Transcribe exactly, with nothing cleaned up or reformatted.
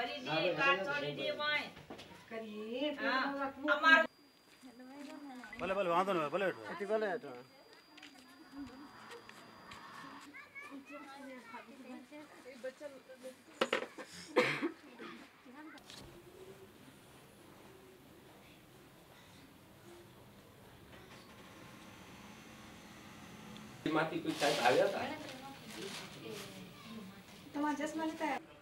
ભરી દે કાટ છોડી દે ભાઈ કરીએ અમાર ભલે ભલે વાંધો ન ભલે એથી ભલે તો માંથી કોઈ સાહેબ આવ્યા હતા તમારા ચશ્મા લેતા